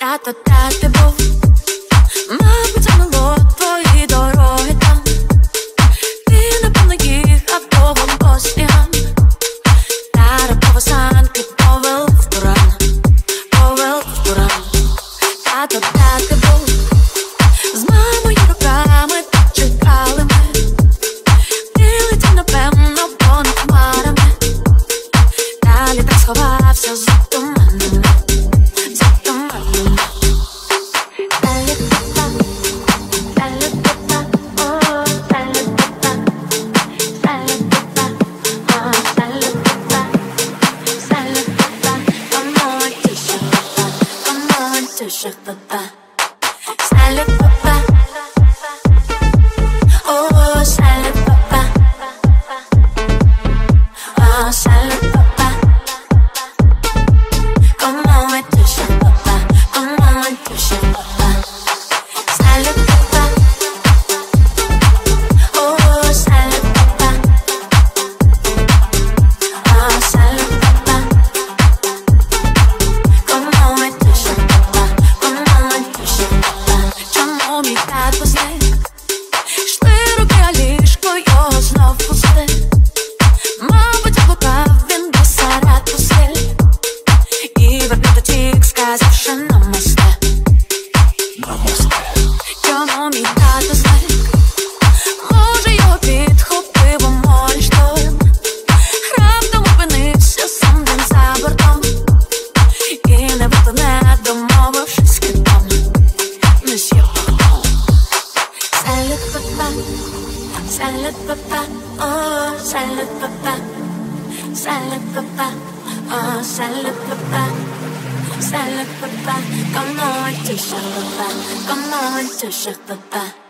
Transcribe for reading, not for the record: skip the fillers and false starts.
Тато, де ти був? Мабуть, замило твої дороги там. Ти, напевно, їхав довго по снігам. Та раптово санки повел в буран, повел в буран. Тато, де ти був? З мамою руками так чекали ми. Ти летів, напевно, понад хмарами. Далі так сховався за туманами, за туманами. Papa, salad papa, oh salad papa, oh salad papa. Come on, touch it, papa. Come on, touch it, papa. Salad papa, oh salad papa, oh salad papa. Come on, touch it, papa. Чому мій тато зник? Йшли руки, а ліжко його знов пусте. Мабуть, блукав він до Саратусель. І верблюд утік, сказавши намасте, намасте. Чому мій тато зник? Може, його підхопив у морі шторм. Раптом опинився сам він за бортом. І не виплине, домовившись з китом. Salad papa, salad papa, oh salad papa, salad papa, oh salad papa, salad papa. Come on, touch it, papa. Come on, touch it, papa.